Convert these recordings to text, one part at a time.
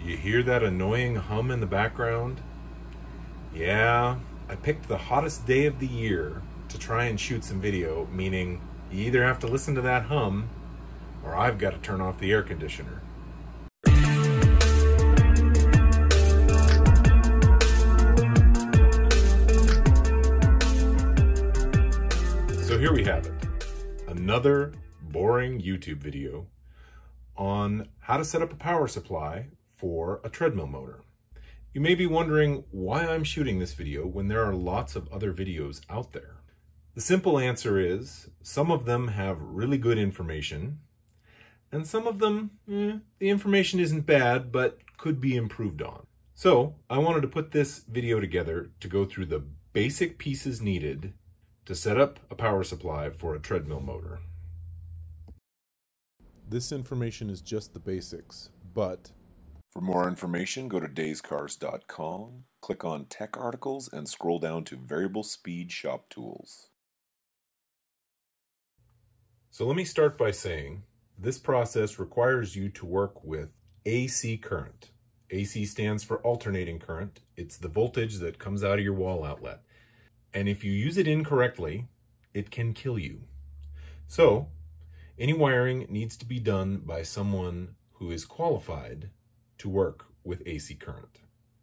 You hear that annoying hum in the background? Yeah, I picked the hottest day of the year to try and shoot some video, meaning you either have to listen to that hum or I've got to turn off the air conditioner. So here we have it, another boring YouTube video on how to set up a power supply for a treadmill motor. You may be wondering why I'm shooting this video when there are lots of other videos out there. The simple answer is some of them have really good information and some of them, the information isn't bad but could be improved on. So I wanted to put this video together to go through the basic pieces needed to set up a power supply for a treadmill motor. This information is just the basics, but for more information, go to dayscars.com, click on Tech Articles, and scroll down to Variable Speed Shop Tools. So let me start by saying this process requires you to work with AC current. AC stands for alternating current. It's the voltage that comes out of your wall outlet. And if you use it incorrectly, it can kill you. So any wiring needs to be done by someone who is qualified to work with AC current.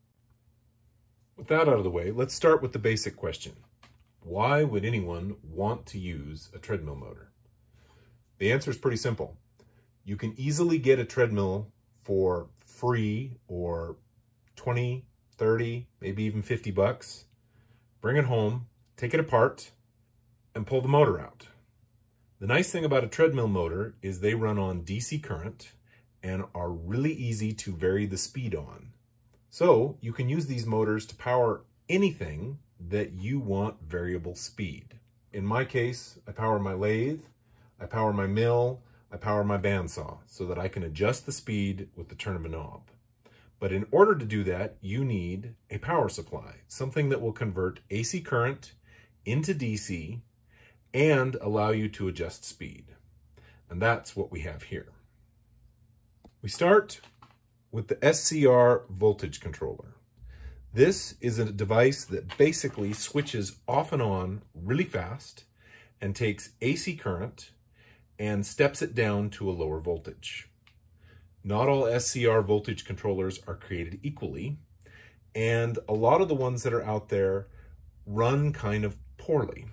With that out of the way, let's start with the basic question. Why would anyone want to use a treadmill motor? The answer is pretty simple. You can easily get a treadmill for free or 20, 30, maybe even 50 bucks. Bring it home, take it apart, and pull the motor out. The nice thing about a treadmill motor is they run on DC current and are really easy to vary the speed on. So you can use these motors to power anything that you want variable speed. In my case, I power my lathe, I power my mill, I power my bandsaw so that I can adjust the speed with the turn of a knob. But in order to do that, you need a power supply, something that will convert AC current into DC and allow you to adjust speed. And that's what we have here. We start with the SCR Voltage controller. This is a device that basically switches off and on really fast and takes AC current and steps it down to a lower voltage. Not all SCR voltage controllers are created equally, and a lot of the ones that are out there run kind of poorly.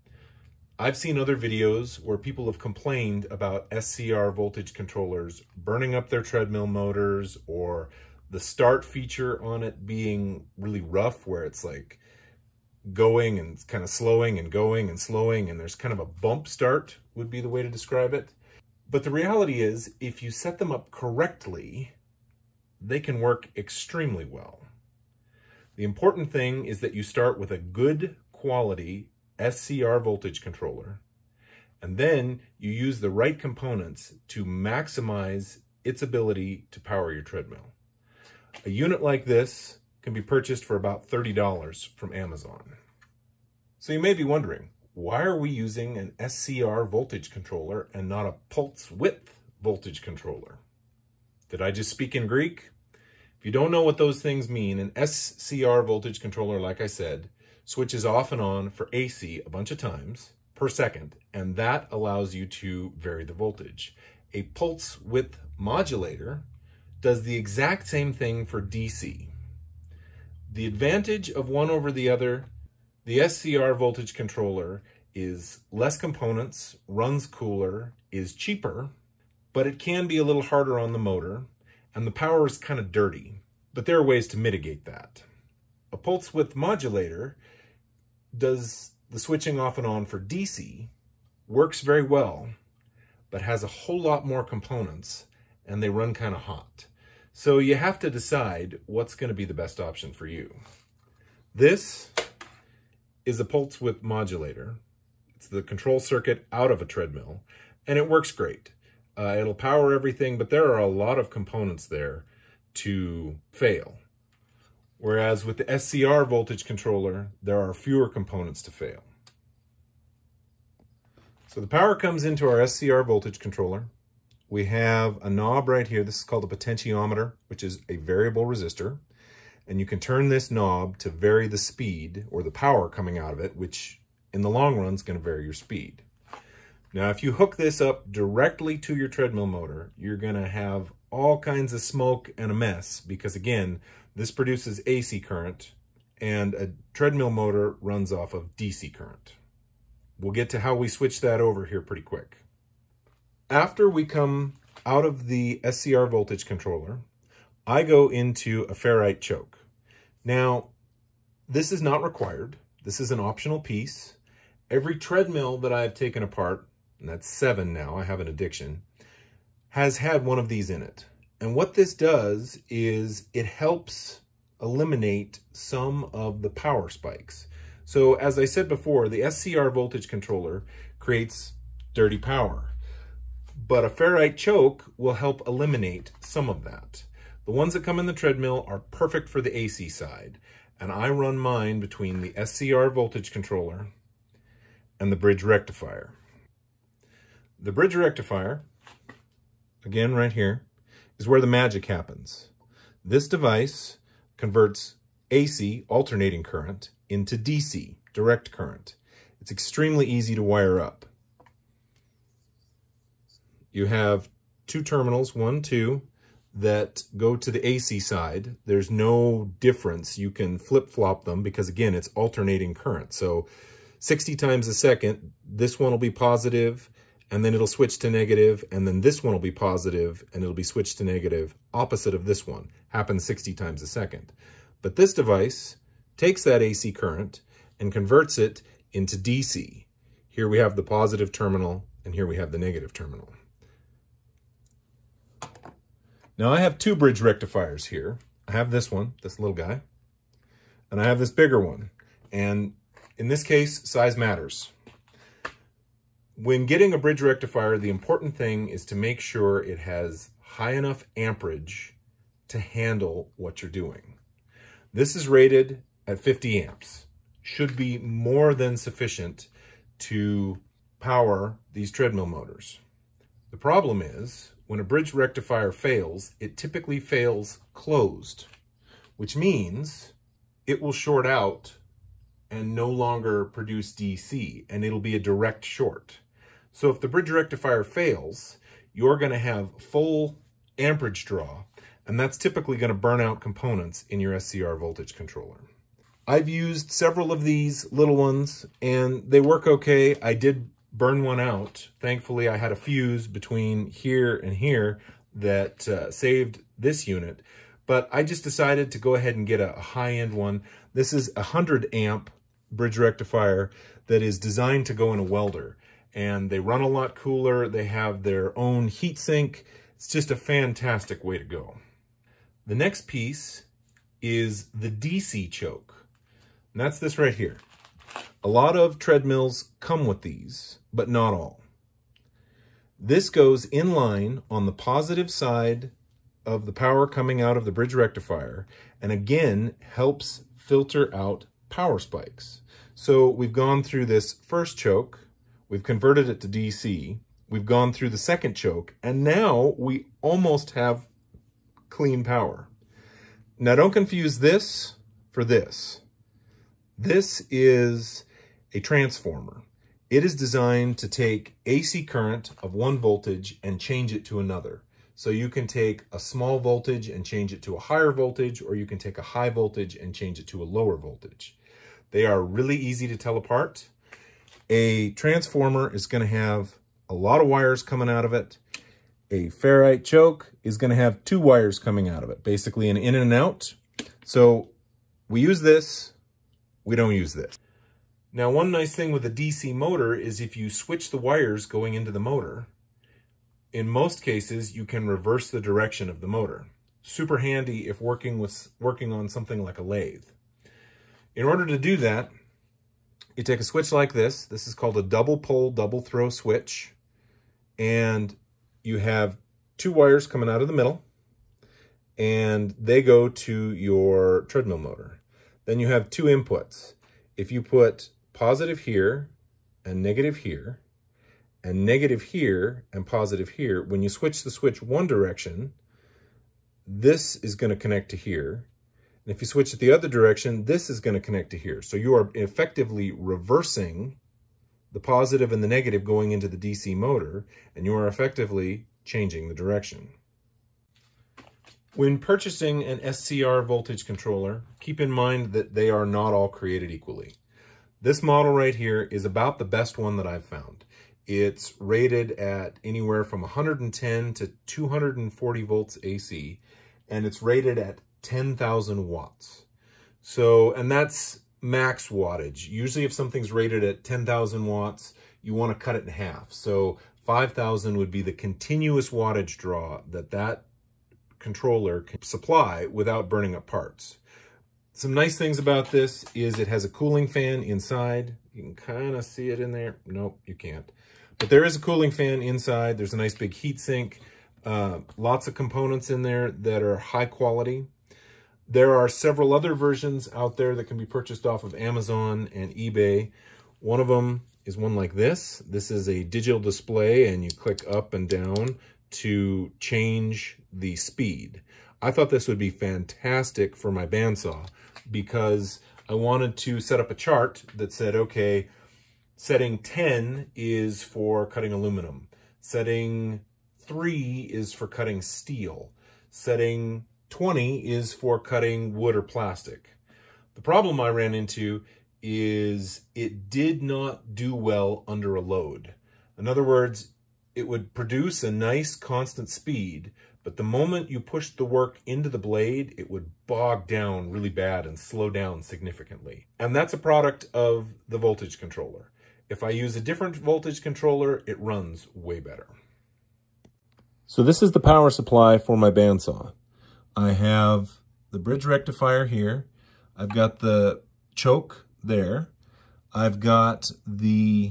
I've seen other videos where people have complained about SCR voltage controllers burning up their treadmill motors, or the start feature on it being really rough, where it's like going and kind of slowing and going and slowing, and there's kind of a bump start would be the way to describe it. But the reality is, if you set them up correctly, they can work extremely well. The important thing is that you start with a good quality SCR voltage controller, and then you use the right components to maximize its ability to power your treadmill. A unit like this can be purchased for about $30 from Amazon. So you may be wondering, why are we using an SCR voltage controller and not a pulse width voltage controller? Did I just speak in Greek? If you don't know what those things mean, an SCR voltage controller, like I said, switches off and on for AC a bunch of times per second, and that allows you to vary the voltage. A pulse width modulator does the exact same thing for DC. The advantage of one over the other, the SCR voltage controller is less components, runs cooler, is cheaper, but it can be a little harder on the motor, and the power is kind of dirty, but there are ways to mitigate that. A pulse width modulator does the switching off and on for DC, works very well, but has a whole lot more components, and they run kind of hot. So you have to decide what's going to be the best option for you. This is a pulse width modulator. It's the control circuit out of a treadmill, and it works great. It'll power everything, but there are a lot of components there to fail. Whereas with the SCR voltage controller, there are fewer components to fail. So the power comes into our SCR voltage controller. we have a knob right here. This is called a potentiometer, which is a variable resistor. And you can turn this knob to vary the speed or the power coming out of it, which in the long run is going to vary your speed. Now, if you hook this up directly to your treadmill motor, you're going to have all kinds of smoke and a mess because, again, this produces AC current and a treadmill motor runs off of DC current. We'll get to how we switch that over here pretty quick. After we come out of the SCR voltage controller, I go into a ferrite choke. Now, this is not required. This is an optional piece. Every treadmill that I've taken apart, and that's 7 now, I have an addiction, has had one of these in it. And what this does is it helps eliminate some of the power spikes. So as I said before, the SCR voltage controller creates dirty power, but a ferrite choke will help eliminate some of that. The ones that come in the treadmill are perfect for the AC side, and I run mine between the SCR voltage controller and the bridge rectifier. The bridge rectifier, again right here, is where the magic happens. This device converts AC, alternating current, into DC, direct current. It's extremely easy to wire up. You have 2 terminals, 1, 2, that go to the AC side. There's no difference. You can flip-flop them because, again, it's alternating current. So 60 times a second, this one will be positive, and then it'll switch to negative, and then this one will be positive, and it'll be switched to negative, opposite of this one. Happens 60 times a second. But this device takes that AC current and converts it into DC. Here we have the positive terminal, and here we have the negative terminal. Now I have 2 bridge rectifiers here. I have this one, this little guy, and I have this bigger one. And in this case, size matters. When getting a bridge rectifier, the important thing is to make sure it has high enough amperage to handle what you're doing. This is rated at 50 amps. Should be more than sufficient to power these treadmill motors. The problem is, when a bridge rectifier fails, it typically fails closed, which means it will short out and no longer produce DC, and it'll be a direct short. So if the bridge rectifier fails, you're going to have full amperage draw, and that's typically going to burn out components in your SCR voltage controller. I've used several of these little ones, and they work okay. I did burn one out. Thankfully, I had a fuse between here and here that saved this unit, but I just decided to go ahead and get a high-end one. This is a 100 amp bridge rectifier that is designed to go in a welder, and they run a lot cooler. They have their own heat sink. It's just a fantastic way to go. The next piece is the DC choke, and that's this right here. A lot of treadmills come with these, but not all. This goes in line on the positive side of the power coming out of the bridge rectifier, and again helps filter out power spikes. So we've gone through this first choke, we've converted it to DC, we've gone through the second choke, and now we almost have clean power. Now don't confuse this for this. This is a transformer. It is designed to take AC current of 1 voltage and change it to another. So you can take a small voltage and change it to a higher voltage, or you can take a high voltage and change it to a lower voltage. They are really easy to tell apart. A transformer is going to have a lot of wires coming out of it. A ferrite choke is going to have 2 wires coming out of it, basically an in and out. So we use this, we don't use this. Now, one nice thing with a DC motor is if you switch the wires going into the motor, in most cases, you can reverse the direction of the motor. Super handy if working on something like a lathe. In order to do that, you take a switch like this. This is called a double pole, double throw switch. And you have 2 wires coming out of the middle, and they go to your treadmill motor. Then you have 2 inputs. If you put positive here and negative here, and negative here and positive here, when you switch the switch one direction, this is going to connect to here. And if you switch it the other direction, this is going to connect to here. So you are effectively reversing the positive and the negative going into the DC motor, and you are effectively changing the direction. When purchasing an SCR voltage controller, keep in mind that they are not all created equally. This model right here is about the best one that I've found. It's rated at anywhere from 110 to 240 volts AC, and it's rated at 10,000 watts. So, and that's max wattage. Usually if something's rated at 10,000 watts, you want to cut it in half. So 5,000 would be the continuous wattage draw that controller can supply without burning up parts. Some nice things about this is it has a cooling fan inside. You can kind of see it in there. Nope, you can't. But there is a cooling fan inside. There's a nice big heat sink. Lots of components in there that are high quality. There are several other versions out there that can be purchased off of Amazon and eBay. One of them is one like this. This is a digital display, and you click up and down to change the speed. I thought this would be fantastic for my bandsaw because I wanted to set up a chart that said, okay, setting 10 is for cutting aluminum. Setting 3 is for cutting steel. Setting 20 is for cutting wood or plastic. The problem I ran into is it did not do well under a load. In other words, it would produce a nice constant speed, but the moment you pushed the work into the blade, it would bog down really bad and slow down significantly. And that's a product of the voltage controller. If I use a different voltage controller, it runs way better. So this is the power supply for my bandsaw. I have the bridge rectifier here. I've got the choke there. I've got the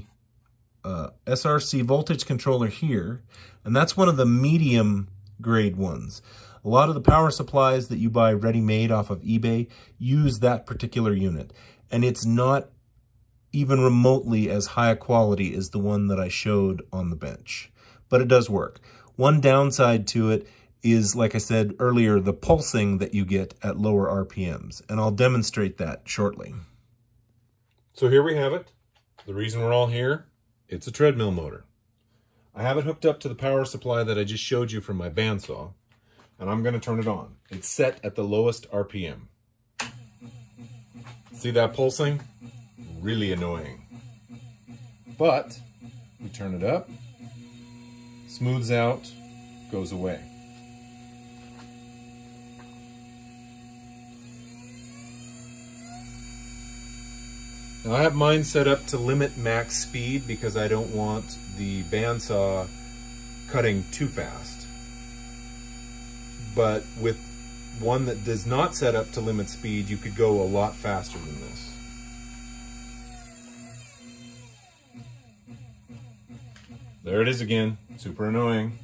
SRC voltage controller here, and that's one of the medium grade ones. A lot of the power supplies that you buy ready-made off of eBay use that particular unit, and it's not even remotely as high a quality as the one that I showed on the bench, but it does work. One downside to it is, like I said earlier, the pulsing that you get at lower RPMs, and I'll demonstrate that shortly. So here we have it. The reason we're all here, it's a treadmill motor. I have it hooked up to the power supply that I just showed you from my bandsaw, and I'm going to turn it on. It's set at the lowest RPM. See that pulsing? Really annoying. But we turn it up, smooths out, goes away. Now I have mine set up to limit max speed because I don't want the bandsaw cutting too fast. But with one that does not set up to limit speed, you could go a lot faster than this. There it is again, super annoying.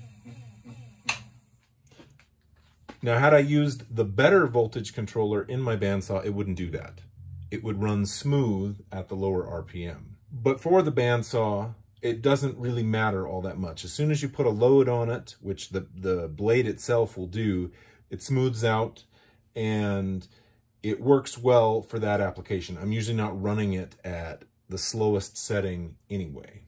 Now, had I used the better voltage controller in my bandsaw, it wouldn't do that. It would run smooth at the lower RPM. But for the bandsaw, it doesn't really matter all that much. As soon as you put a load on it, which the blade itself will do, it smooths out and it works well for that application. I'm usually not running it at the slowest setting anyway.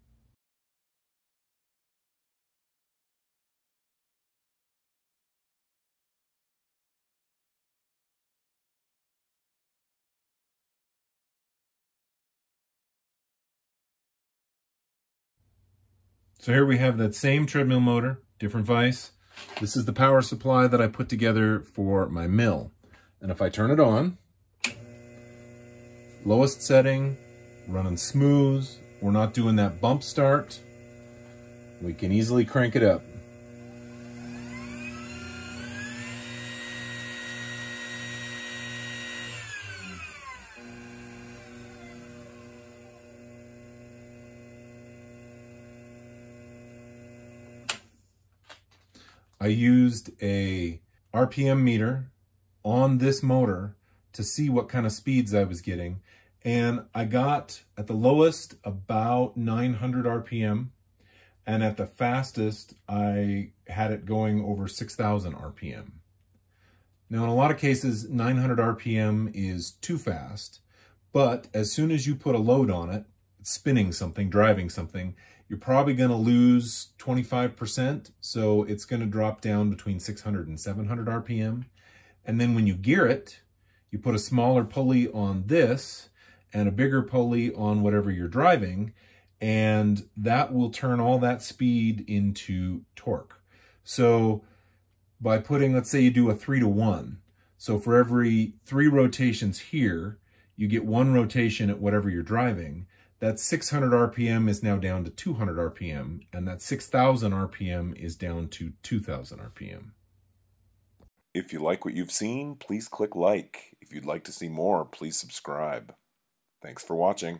So here we have that same treadmill motor, different vise. This is the power supply that I put together for my mill. And if I turn it on, lowest setting, running smooth, we're not doing that bump start. We can easily crank it up. I used a RPM meter on this motor to see what kind of speeds I was getting. And I got, at the lowest, about 900 RPM. and at the fastest, I had it going over 6,000 RPM. Now, in a lot of cases, 900 RPM is too fast, but as soon as you put a load on it, spinning something, driving something, you're probably going to lose 25%, so it's going to drop down between 600 and 700 RPM. And then when you gear it, you put a smaller pulley on this and a bigger pulley on whatever you're driving, and that will turn all that speed into torque. So by putting, let's say you do a 3-to-1, so for every 3 rotations here, you get 1 rotation at whatever you're driving. That 600 RPM is now down to 200 RPM, and that 6,000 RPM is down to 2,000 RPM. If you like what you've seen, please click like. If you'd like to see more, please subscribe. Thanks for watching.